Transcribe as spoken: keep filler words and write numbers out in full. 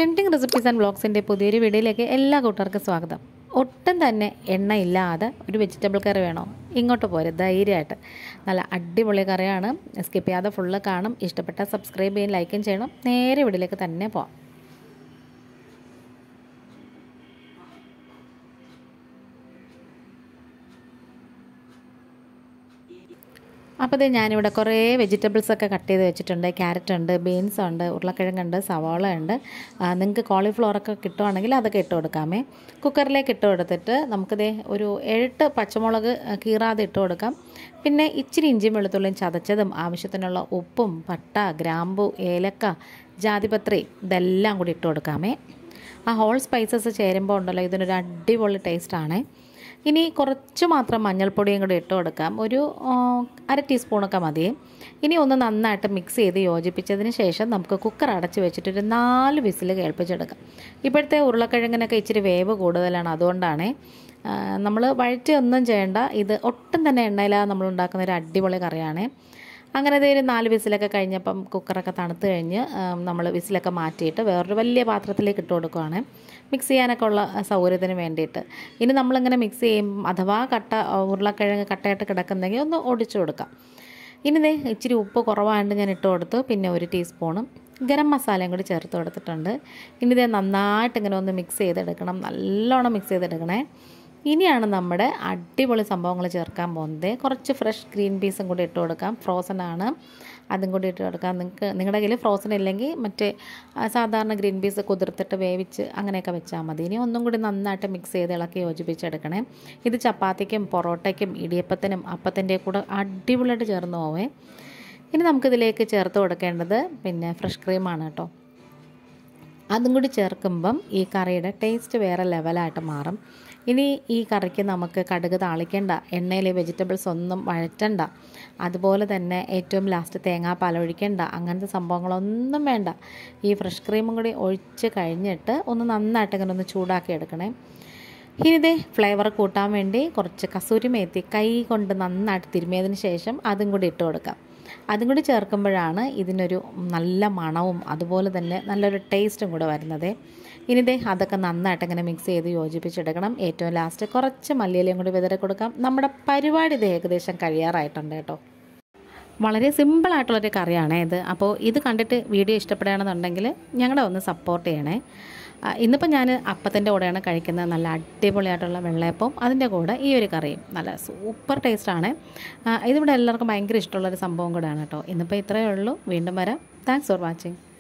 Tempting recipes and വ്ളോഗ്സിൻ്റെ പുതിയൊരു വീഡിയോയിലേക്ക് എല്ലാ കൂട്ടുകാർക്കും സ്വാഗതം. ഒട്ടും തന്നെ എണ്ണയില്ലാതെ ഒരു വെജിറ്റബിൾ കറി വേണോ? ഇങ്ങോട്ട് പോരെ ധൈര്യമായിട്ട്. നല്ല അടിപൊളി കറിയാണ്. സ്കിപ്പ് ചെയ്യാതെ ഫുള്ള് കാണും. ഇഷ്ടപ്പെട്ടാൽ സബ്സ്ക്രൈബ് ചെയ്യും, ലൈക്കും ചെയ്യണം. നേരെ വീഡിയോയിലേക്ക് തന്നെ പോവാം. അപ്പോൾ ഇത് ഞാനിവിടെ കുറേ വെജിറ്റബിൾസൊക്കെ കട്ട് ചെയ്ത് വെച്ചിട്ടുണ്ട്. ക്യാരറ്റ് ഉണ്ട്, ബീൻസ് ഉണ്ട്, ഉരുളക്കിഴങ്ങുണ്ട്, സവാള ഉണ്ട്. നിങ്ങൾക്ക് കോളിഫ്ലവറൊക്കെ കിട്ടുവാണെങ്കിൽ അതൊക്കെ ഇട്ട് കൊടുക്കാമേ. കുക്കറിലേക്ക് ഇട്ട് കൊടുത്തിട്ട് നമുക്കിത് ഒരു എട്ട് പച്ചമുളക് കീറാതെ ഇട്ട് കൊടുക്കാം. പിന്നെ ഇച്ചിരി ഇഞ്ചിയും വെളുത്തുള്ളിയും ചതച്ചതും ആവശ്യത്തിനുള്ള ഉപ്പും പട്ട, ഗ്രാമ്പു, ഏലക്ക, ജാതിപത്രി ഇതെല്ലാം കൂടി ഇട്ട് കൊടുക്കാമേ. ആ ഹോൾ സ്പൈസസ് ചേരുമ്പോൾ ഉണ്ടല്ലോ ഇതിനൊരു അടിപൊളി ടേസ്റ്റാണ്. ഇനി കുറച്ച് മാത്രം മഞ്ഞൾപ്പൊടിയും കൂടി ഇട്ട് കൊടുക്കാം. ഒരു അര ടീസ്പൂണൊക്കെ മതി. ഇനി ഒന്ന് നന്നായിട്ട് മിക്സ് ചെയ്ത് യോജിപ്പിച്ചതിന് ശേഷം നമുക്ക് കുക്കർ അടച്ച് വെച്ചിട്ടൊരു നാല് വിസിൽ കേൾപ്പിച്ചെടുക്കാം. ഇപ്പോഴത്തെ ഉരുളക്കിഴങ്ങിനൊക്കെ ഇച്ചിരി വേവ് കൂടുതലാണ്, അതുകൊണ്ടാണ്. നമ്മൾ വഴറ്റി ഒന്നും ചെയ്യേണ്ട. ഇത് ഒട്ടും തന്നെ എണ്ണയില്ലാതെ നമ്മൾ ഉണ്ടാക്കുന്ന ഒരു അടിപൊളി കറിയാണ്. അങ്ങനെ ഒരു നാല് വിസിലൊക്കെ കഴിഞ്ഞപ്പം കുക്കറൊക്കെ തണുത്ത് കഴിഞ്ഞ് നമ്മൾ വിസിലൊക്കെ മാറ്റിയിട്ട് വേറൊരു വലിയ പാത്രത്തിലേക്ക് ഇട്ട് കൊടുക്കുകയാണ്, മിക്സ് ചെയ്യാനൊക്കെ ഉള്ള സൗകര്യത്തിന് വേണ്ടിയിട്ട്. ഇനി നമ്മളിങ്ങനെ മിക്സ് ചെയ്യും, അഥവാ കട്ട ഉരുളക്കിഴങ്ങ് കട്ടയായിട്ട് കിടക്കുന്നെങ്കിൽ ഒന്ന് ഒടിച്ചു കൊടുക്കാം. ഇനി ദേ ഇച്ചിരി ഉപ്പ് കുറവായിട്ട് ഞാൻ ഇട്ട് കൊടുത്തു. പിന്നെ ഒരു ടീസ്പൂണും ഗരം മസാലയും കൂടി ചേർത്ത് കൊടുത്തിട്ടുണ്ട്. ഇനി ഇതേ നന്നായിട്ട് ഇങ്ങനെ ഒന്ന് മിക്സ് ചെയ്തെടുക്കണം, നല്ലോണം മിക്സ് ചെയ്തെടുക്കണേ. ഇനിയാണ് നമ്മുടെ അടിപൊളി സംഭവങ്ങൾ ചേർക്കാൻ പോകുന്നത്. കുറച്ച് ഫ്രഷ് ഗ്രീൻ പീസും കൂടി ഇട്ട് കൊടുക്കാം. ഫ്രോസൺ ആണ്, അതും കൂടി ഇട്ട് കൊടുക്കാം. നിങ്ങൾക്ക് നിങ്ങളുടെ കയ്യിൽ ഫ്രോസൺ ഇല്ലെങ്കിൽ മറ്റേ സാധാരണ ഗ്രീൻ പീസ് കുതിർത്തിട്ട് വേവിച്ച് അങ്ങനെയൊക്കെ വെച്ചാൽ മതി. ഇനി ഒന്നും കൂടി നന്നായിട്ട് മിക്സ് ചെയ്ത് ഇളക്കി യോജിപ്പിച്ചെടുക്കണേ. ഇത് ചപ്പാത്തിക്കും പൊറോട്ടയ്ക്കും ഇടിയപ്പത്തിനും അപ്പത്തിൻ്റെ കൂടെ അടിപൊളിയായിട്ട് ചേർന്ന് പോവേ. ഇനി നമുക്കിതിലേക്ക് ചേർത്ത് കൊടുക്കേണ്ടത് പിന്നെ ഫ്രഷ് ക്രീമാണ് കേട്ടോ. അതും കൂടി ചേർക്കുമ്പം ഈ കറിയുടെ ടേസ്റ്റ് വേറെ ലെവലായിട്ട് മാറും. ഇനി ഈ കറിക്ക് നമുക്ക് കടുക് താളിക്കേണ്ട, എണ്ണയിൽ വെജിറ്റബിൾസ് ഒന്നും വഴറ്റണ്ട, അതുപോലെ തന്നെ ഏറ്റവും ലാസ്റ്റ് തേങ്ങാപ്പാൽ ഒഴിക്കേണ്ട, അങ്ങനത്തെ സംഭവങ്ങളൊന്നും വേണ്ട. ഈ ഫ്രഷ് ക്രീമും കൂടി ഒഴിച്ച് കഴിഞ്ഞിട്ട് ഒന്ന് നന്നായിട്ട് ഇങ്ങനെ ഒന്ന് ചൂടാക്കി എടുക്കണേ. ഇനി ഇതേ ഫ്ലേവർ കൂട്ടാൻ വേണ്ടി കുറച്ച് കസൂരി മേത്തി കൈ കൊണ്ട് നന്നായിട്ട് തിരുമിയതിന് ശേഷം അതും കൂടി ഇട്ട് കൊടുക്കാം. അതും കൂടി ചേർക്കുമ്പോഴാണ് ഇതിനൊരു നല്ല മണവും അതുപോലെ തന്നെ നല്ലൊരു ടേസ്റ്റും കൂടെ വരുന്നത്. ഇനി ദേ അതൊക്കെ നന്നായിട്ട് ഇങ്ങനെ മിക്സ് ചെയ്ത് യോജിപ്പിച്ചെടുക്കണം. ഏറ്റവും ലാസ്റ്റ് കുറച്ച് മല്ലിയിലയും കൂടി വിതറി കൊടുക്കാം. നമ്മുടെ പരിപാടി ഇത് ഏകദേശം കഴിയാറായിട്ടുണ്ട് കേട്ടോ. വളരെ സിമ്പിളായിട്ടുള്ളൊരു കറിയാണ് ഇത്. അപ്പോൾ ഇത് കണ്ടിട്ട് വീഡിയോ ഇഷ്ടപ്പെടുകയാണെന്നുണ്ടെങ്കിൽ ഞങ്ങളെ ഒന്ന് സപ്പോർട്ട് ചെയ്യണേ. ഇന്നിപ്പോൾ ഞാൻ അപ്പത്തിൻ്റെ കൂടെയാണ് കഴിക്കുന്നത്. നല്ല അടിപൊളിയായിട്ടുള്ള വെള്ളയപ്പവും അതിൻ്റെ കൂടെ ഈ ഒരു കറിയും നല്ല സൂപ്പർ ടേസ്റ്റാണ്. ഇതിവിടെ എല്ലാവർക്കും ഭയങ്കര ഇഷ്ടമുള്ളൊരു സംഭവം കൂടെയാണ് കേട്ടോ. ഇന്നിപ്പോൾ ഇത്രയേ ഉള്ളൂ. വീണ്ടും വരാം. Thanks for watching.